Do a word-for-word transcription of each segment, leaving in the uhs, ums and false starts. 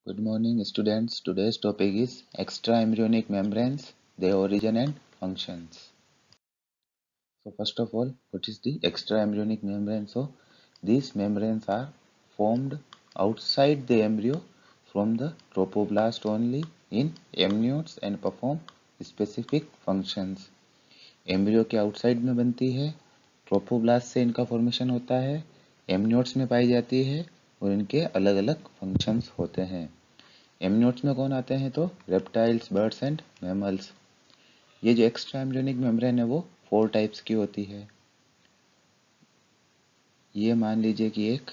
Good morning, students. Today's topic is extraembryonic membranes, their origin and functions. So, first of all, what is the extraembryonic membrane? So, these membranes are formed outside the embryo from the trophoblast only in amniotes and perform specific functions. Embryo के outside में बनती है, trophoblast से इनका formation होता है, amniotes में पाई जाती है और इनके अलग अलग फंक्शंस होते हैं। एमनियोट्स में कौन आते हैं? तो रेप्टाइल्स, बर्ड्स एंड मैमल्स। ये जो एक्स्ट्रा एम्ब्रियोनिक मेम्ब्रेन है वो फोर टाइप्स की होती है। ये मान लीजिए कि एक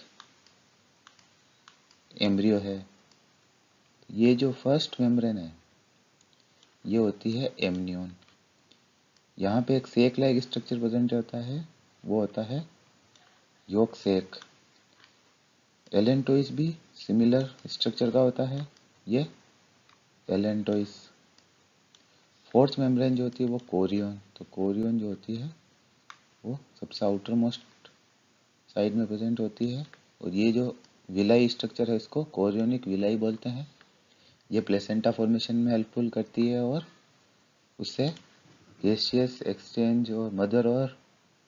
एम्ब्रियो है। ये जो फर्स्ट मेम्ब्रेन है ये होती है एमनियोन। यहाँ पे एक सेक लाइक स्ट्रक्चर प्रेजेंट होता है, वो होता है योक सेक। एलेंटोइस भी सिमिलर स्ट्रक्चर का होता है, ये एलेंटोइस। फोर्थ मेम्ब्रेन जो होती है वो कोरियन। तो कोरियन जो होती है वो सबसे आउटर मोस्ट साइड में प्रेजेंट होती है और ये जो विलाई स्ट्रक्चर है इसको कोरियोनिक विलाई बोलते हैं। ये प्लेसेंटा फॉर्मेशन में हेल्पफुल करती है और उससे गैसियस एक्सचेंज और मदर और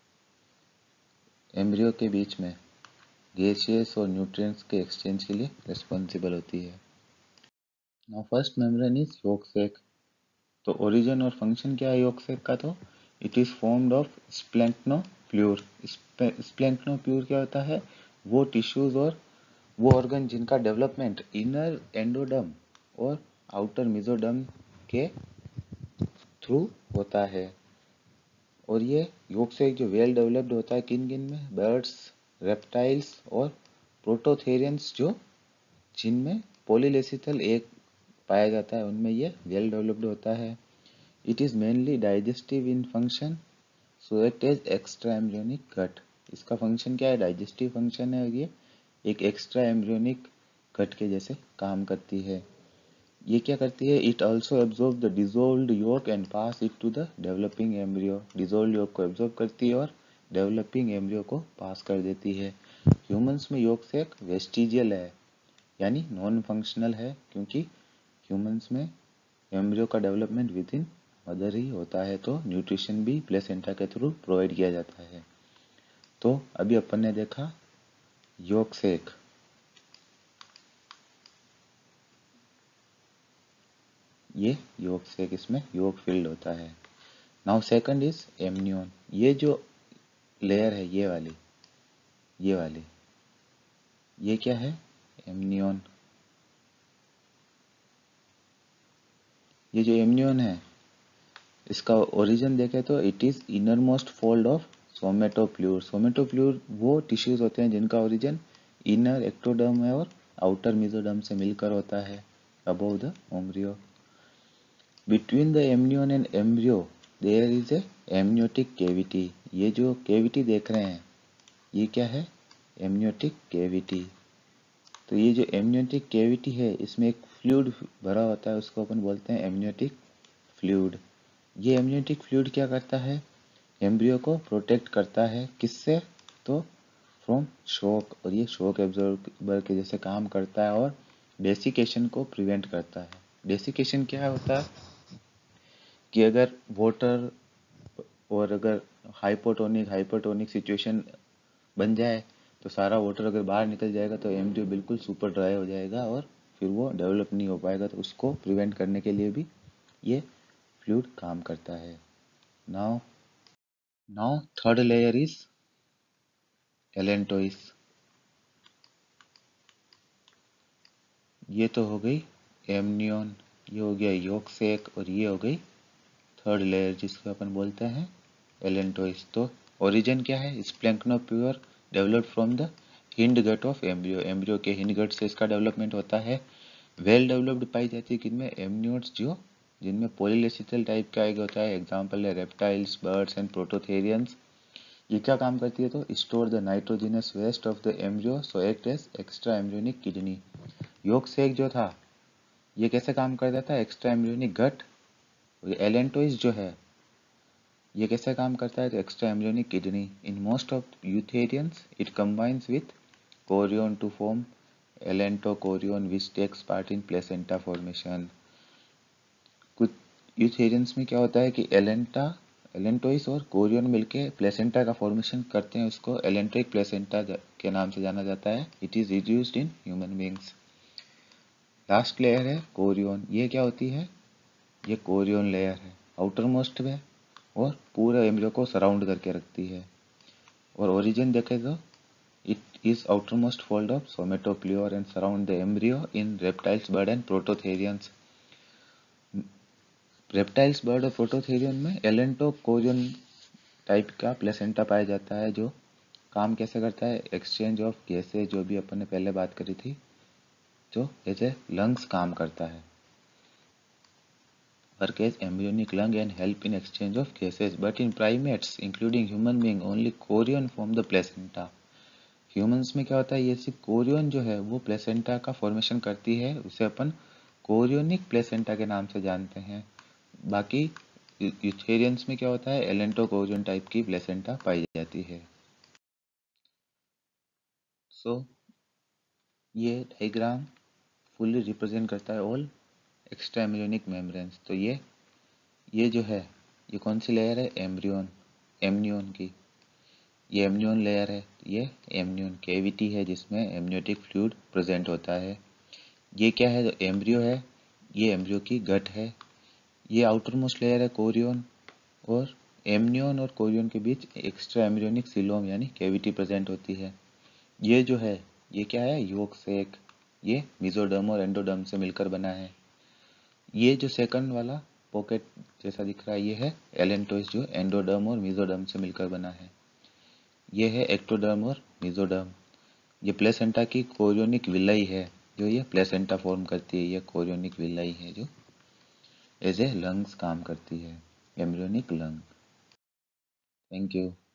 एम्ब्रियो के बीच में गैसियस और न्यूट्रिएंट्स के एक्सचेंज के लिए रिस्पॉन्सिबल होती है। Now first membrane is yolk sac. तो ओरिजिन और फंक्शन क्या है योक सेक का? तो it is formed of splanchnopleure. Splanchnopleure क्या होता है? वो टिश्यूज और वो ऑर्गन जिनका डेवलपमेंट इनर एंडोडर्म और आउटर मेसोडर्म के थ्रू होता है। और ये योग से जो वेल डेवलप्ड होता है किन किन में? बर्ड्स, रेप्टाइल्स और प्रोटोथेरियंस, जो जिनमें पॉलीलेसिथल एक पाया जाता है उनमें ये वेल डेवलप्ड होता है। It is mainly digestive in function, so it is extra embryonic gut. इसका फंक्शन क्या है? डाइजेस्टिव फंक्शन है और ये एक एक्स्ट्रा एम्ब्रियोनिक गट के जैसे काम करती है। ये क्या करती है? It also absorb the dissolved yolk and pass it to the developing embryo. Dissolved yolk को एब्जॉर्ब करती है और डेवलपिंग एम्ब्रियो को पास कर देती है। ह्यूमंस में योक सेक वेस्टिजियल है, यानी नॉन फंक्शनल है, क्योंकि ह्यूमंस में एम्ब्रियो का डेवलपमेंट विद इन मदर ही होता है, तो न्यूट्रिशन भी प्लेसेंटा के थ्रू प्रोवाइड किया जाता है। तो अभी अपन ने देखा योक सेक, ये योक सेक, इसमें योक फील्ड होता है। Now second is amnion. ये जो लेयर है ये वाली, ये वाली, ये क्या है? एमनियोन। ये जो एमनियोन है इसका ओरिजिन देखें तो it is inner most fold of somatopleure. Somatopleure वो टिश्यूज होते हैं जिनका ओरिजिन इनर एक्टोडर्म है और आउटर मेसोडर्म से मिलकर होता है above the embryo. Between the amnion and embryo there is a amniotic cavity. ये जो कैविटी देख रहे हैं ये क्या है? Amniotic cavity. तो ये जो एमनियोटिक कैविटी है इसमें एक फ्लूइड भरा होता है, उसको अपन बोलते हैं एमनियोटिक फ्लूइड। ये एमनियोटिक फ्लूइड क्या करता है? एम्ब्रियो को प्रोटेक्ट करता है, किससे? तो फ्रॉम शॉक, और ये शॉक एब्जॉर्बर के जैसे काम करता है और डेसिकेशन को प्रिवेंट करता है। डेसिकेशन क्या होता है कि अगर वाटर और अगर हाइपोटोनिक हाइपरटोनिक सिचुएशन बन जाए तो सारा वाटर अगर बाहर निकल जाएगा तो एम्ब्रियो बिल्कुल सुपर ड्राई हो जाएगा और फिर वो डेवलप नहीं हो पाएगा। तो उसको प्रिवेंट करने के लिए भी ये फ्लूइड काम करता है। Now now third layer is allantois. ये तो हो गई एमनियोन, ये हो गया योक सेक और ये हो गई थर्ड लेयर जिसको अपन बोलते हैं एलेंटोइस। तो ओरिजिन क्या है? Splanchnopleure developed from the hind gut of embryo. Embryo के हिंड गट से इसका डेवलपमेंट होता है। वेल डेवलप्ड पाई जाती है किनमें? एमनियोट्स, जो जिनमें पॉलीलेसिथल टाइप का एक होता है। एग्जाम्पल है रेप्टाइल्स, बर्ड्स एंड प्रोटोथेरियंस। ये क्या काम करती है? तो store the nitrogenous waste of the embryo, so act as extra embryonic kidney. Yolk sac जो था ये कैसे काम करता था? एक्स्ट्रा एम्ब्रियोनिक गट। एलेंटोइस जो है ये कैसे काम करता है? तो extra embryonic kidney. In most of eutherians it combines with chorion to form allantochorion which takes part in placenta formation. कुछ यूथेरियंस में क्या होता है कि एलेंटा एलेंटोइस और कोरियन मिलके प्लेसेंटा का फॉर्मेशन करते हैं, उसको एलेंट्रिक प्लेसेंटा के नाम से जाना जाता है। It is reduced in human beings. Last layer है कोरियन। ये क्या होती है? ये कोरियन लेयर है, आउटर मोस्ट में, और पूरे एम्ब्रियो को सराउंड करके रखती है। और ओरिजिन देखें तो it is outer most fold of somatopleure and surround the embryo in reptiles, bird and prototherians. Reptiles, bird और प्रोटोथेरियन में एलेंटोकोरियन टाइप का प्लेसेंटा पाया जाता है, जो काम कैसे करता है? एक्सचेंज ऑफ गैसेज, जो भी अपन ने पहले बात करी थी, जो एज ए लंग्स काम करता है। Work as embryonic lung and help in exchange of gases, but in primates including human being only chorion form the placenta. Humans में क्या होता है? ये सिर्फ कोरियन जो है वो प्लेसेंटा का फॉर्मेशन करती है, उसे अपन कोरियोनिक प्लेसेंटा के नाम से जानते हैं। बाकी यूथेरियंस में क्या होता है? एलेंटोकोरियन टाइप की प्लेसेंटा पाई जाती है। सो so, ये डायग्राम फुल्ली रिप्रेजेंट करता है ऑल एक्स्ट्रा एम्ब्रियोनिक मेम्ब्रेन्स। तो ये ये जो है, ये कौन सी लेयर है? एम्ब्रियोन, एमनियोन की। ये एमनियोन लेयर है, ये एमनियोन कैविटी है जिसमें एमनियोटिक फ्लूइड प्रेजेंट होता है। ये क्या है? जो एम्ब्रियो है, ये एम्ब्रियो की गट है। ये आउटर मोस्ट लेयर है कोरियन, और एमनियोन और कोरियन के बीच एक्स्ट्रा एम्ब्रियोनिक सिलोम यानी कैविटी प्रेजेंट होती है। ये जो है, ये क्या है? योक सेक। ये मेसोडर्म और एंडोडर्म से मिलकर बना है। ये जो सेकंड वाला पॉकेट जैसा दिख रहा है, ये है एलेंटोइस, जो एंडोडर्म और मेसोडर्म से मिलकर बना है। ये है एक्टोडर्म और मेसोडर्म। ये प्लेसेंटा की कोरियोनिक विलाई है, जो ये प्लेसेंटा फॉर्म करती है। ये कोरियोनिक विलाई है जो एज ए लंग्स काम करती है, एम्ब्रियोनिक लंग। Thank you.